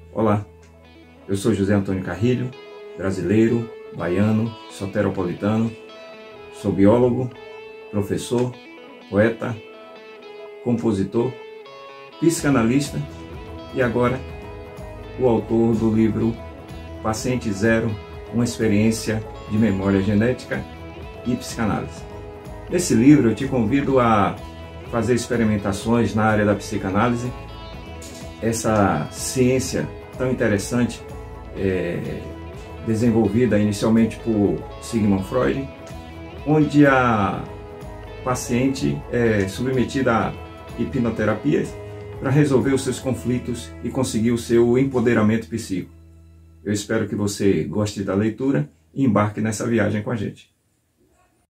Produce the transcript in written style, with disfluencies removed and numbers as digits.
Olá, eu sou José Antônio Carrilho, brasileiro, baiano, soteropolitano, sou biólogo, professor, poeta, compositor, psicanalista e agora o autor do livro Paciente Zero, uma experiência de memória genética e psicanálise. Nesse livro eu te convido a fazer experimentações na área da psicanálise, essa ciência tão interessante, desenvolvida inicialmente por Sigmund Freud, onde a paciente é submetida a hipnoterapias para resolver os seus conflitos e conseguir o seu empoderamento psíquico. Eu espero que você goste da leitura e embarque nessa viagem com a gente.